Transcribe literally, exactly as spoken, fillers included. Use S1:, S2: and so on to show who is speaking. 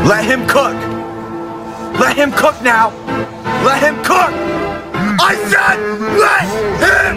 S1: Let him cook. Let him cook now. Let him cook. I said let him